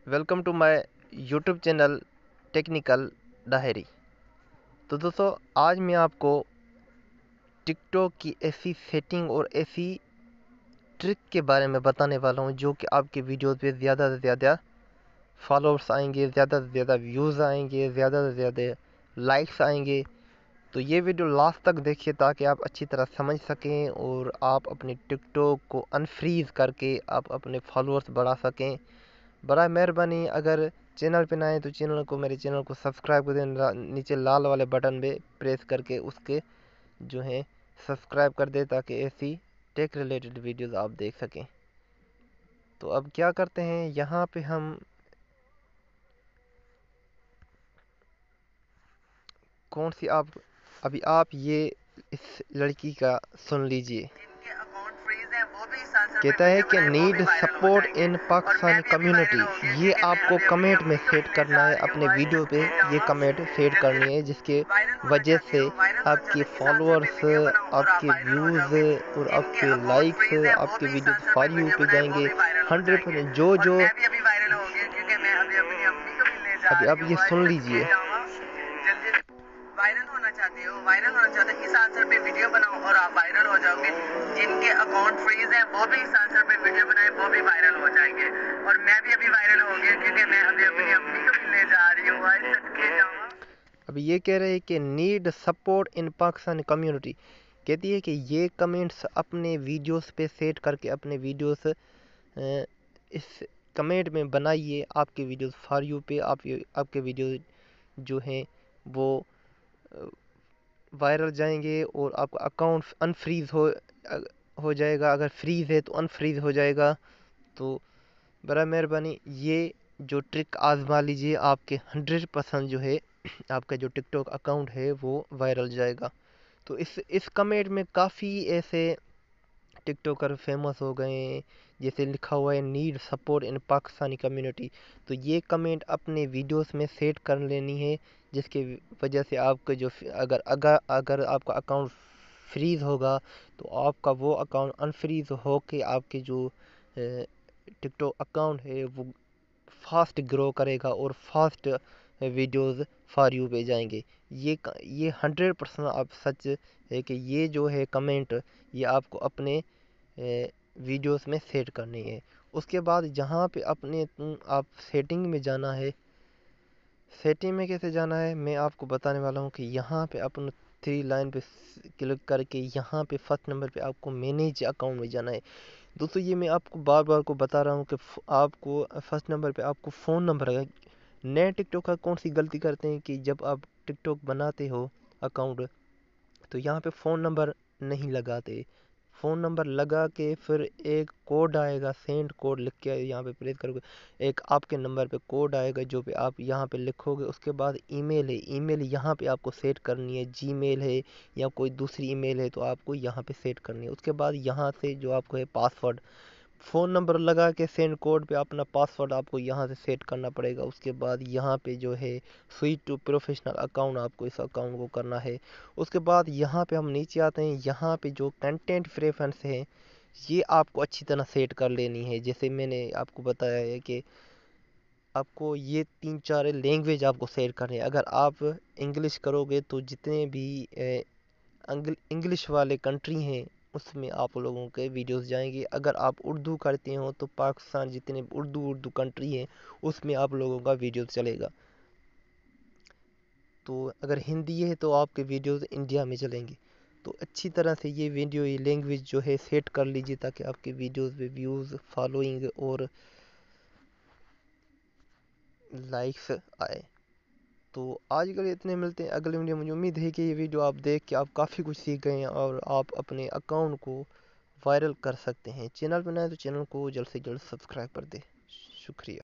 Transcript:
Welcome to my YouTube channel technical diary. तो दोस्तों, आज मैं आपको टिकटॉक की ऐसी सेटिंग और ऐसी ट्रिक के बारे में बताने वाला हूं जो कि आपके वीडियोस पे ज़्यादा से ज़्यादा फॉलोअर्स आएंगे, ज़्यादा से ज़्यादा व्यूज़ आएंगे, ज़्यादा से ज़्यादा लाइक्स आएंगे। तो ये वीडियो लास्ट तक देखिए ताकि आप अच्छी तरह समझ सकें और आप अपने टिकटॉक को अनफ्रीज़ करके आप अपने फॉलोअर्स बढ़ा सकें। बड़ा मेहरबानी अगर चैनल पे ना आए तो मेरे चैनल को सब्सक्राइब कर दें। नीचे लाल वाले बटन पे प्रेस करके उसके जो है सब्सक्राइब कर दे ताकि ऐसी टेक रिलेटेड वीडियोस आप देख सकें। तो अब क्या करते हैं, यहाँ पे हम कौन सी आप अभी आप ये इस लड़की का सुन लीजिए। कहता है कि need support in Pakistani community. ये आपको कमेंट में सेट करना है, अपने वीडियो पे ये कमेंट सेट करनी है जिसके वजह से आपके फॉलोअर्स, आपके व्यूज़ और आपके लाइक्स आपके वीडियो फॉर यू पे जाएंगे 100%। जो अभी आप ये सुन लीजिए। वायरल होना चाहते हो इस आंसर पे वीडियो बनाओ और आप वायरल हो जाओगे। जिनके अकाउंट फ्रीज हैं वो भी इस आंसर पे वीडियो बनाए, वो भी वायरल हो जाएंगे। और मैं भी अभी वायरल हो गया क्योंकि मैं अभी अपनी अम्मी को मिलने जा रही हूँ। अभी ये कह रहे हैं कि need support in Pakistani community. कहती है कि ये कमेंट्स अपने वीडियोस पे सेट करके अपने वीडियोस इस कमेंट में बनाइए। आपके वीडियोस फॉर यू पे आपके वीडियो जो हैं वो वायरल जाएंगे और आपका अकाउंट अनफ्रीज़ हो जाएगा। अगर फ्रीज़ है तो अनफ्रीज़ हो जाएगा। तो बड़ा मेहरबानी ये जो ट्रिक आजमा लीजिए, आपके 100% जो है आपका जो टिकटॉक अकाउंट है वो वायरल जाएगा। तो इस कमेंट में काफ़ी ऐसे टिकटॉकर फेमस हो गए हैं, जैसे लिखा हुआ है need support in Pakistani community. तो ये कमेंट अपने वीडियोस में सेट कर लेनी है जिसके वजह से आपका जो अगर अगर अगर आपका अकाउंट फ्रीज होगा तो आपका वो अकाउंट अनफ्रीज हो के आपके जो टिकटॉक अकाउंट है वो फास्ट ग्रो करेगा और फास्ट वीडियोस फॉर यू पे जाएंगे। ये 100% आप सच है कि ये जो है कमेंट ये आपको अपने वीडियोस में सेट करनी है। उसके बाद जहाँ पे अपने आप सेटिंग में जाना है। सेटिंग में कैसे जाना है मैं आपको बताने वाला हूँ कि यहाँ पे अपन 3 लाइन पे क्लिक करके यहाँ पे फर्स्ट नंबर पे आपको मैनेज अकाउंट में जाना है। दोस्तों, ये मैं आपको बार बार को बता रहा हूँ कि आपको फर्स्ट नंबर पे आपको फ़ोन नंबर है। नए टिकटॉकर कौन सी गलती करते हैं कि जब आप टिकटॉक बनाते हो अकाउंट तो यहाँ पे फ़ोन नंबर नहीं लगाते। फ़ोन नंबर लगा के फिर एक कोड आएगा, सेंड कोड लिख के यहाँ पे प्रेस करोगे, एक आपके नंबर पे कोड आएगा जो पे आप यहाँ पे लिखोगे। उसके बाद ईमेल है, ईमेल यहाँ पे आपको सेट करनी है। जीमेल है या कोई दूसरी ईमेल है तो आपको यहाँ पे सेट करनी है। उसके बाद यहाँ से जो आपको है पासवर्ड, फ़ोन नंबर लगा के सेंड कोड पे अपना पासवर्ड आपको यहाँ से सेट करना पड़ेगा। उसके बाद यहाँ पे जो है स्विच टू प्रोफेशनल अकाउंट आपको इस अकाउंट को करना है। उसके बाद यहाँ पे हम नीचे आते हैं, यहाँ पे जो कंटेंट प्रेफरेंस है ये आपको अच्छी तरह सेट कर लेनी है। जैसे मैंने आपको बताया है कि आपको ये 3-4 लैंग्वेज आपको सेट करनी है। अगर आप इंग्लिश करोगे तो जितने भी इंग्लिश वाले कंट्री हैं उसमें आप लोगों के वीडियोस जाएंगे। अगर आप उर्दू करते हो तो पाकिस्तान जितने उर्दू कंट्री हैं उसमें आप लोगों का वीडियो चलेगा। तो अगर हिंदी है तो आपके वीडियोस इंडिया में चलेंगे। तो अच्छी तरह से ये लैंग्वेज जो है सेट कर लीजिए ताकि आपके वीडियोस पे व्यूज़, फॉलोइंग और लाइक्स आए। तो आज के लिए इतने, मिलते हैं अगले वीडियो। मुझे उम्मीद है कि ये वीडियो आप देख के आप काफ़ी कुछ सीख गए हैं और आप अपने अकाउंट को वायरल कर सकते हैं। चैनल पर नए तो चैनल को जल्द से जल्द सब्सक्राइब कर दें। शुक्रिया।